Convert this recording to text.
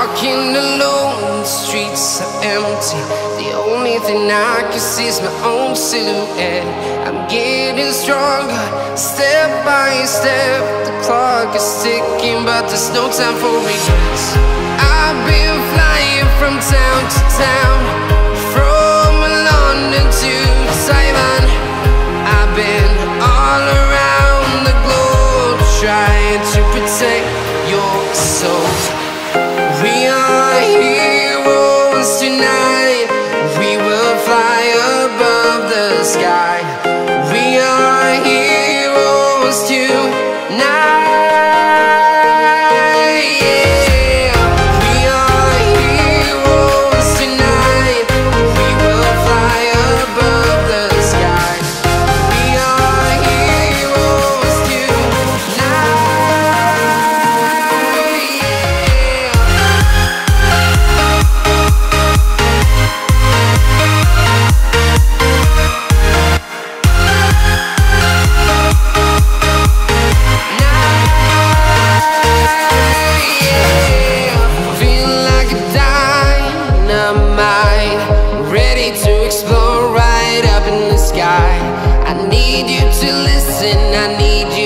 walking alone, the streets are empty. The only thing I can see is my own silhouette. I'm getting stronger, step by step. The clock is ticking, but there's no time for regrets. I've been flying from town to town, from London to Taiwan. I've been all around the globe, trying to protect your soul. We are heroes tonight. We will fly above the sky. We are heroes tonight. Yeah. We are heroes tonight. We will fly above the sky. We are heroes tonight. I need you to listen, I need you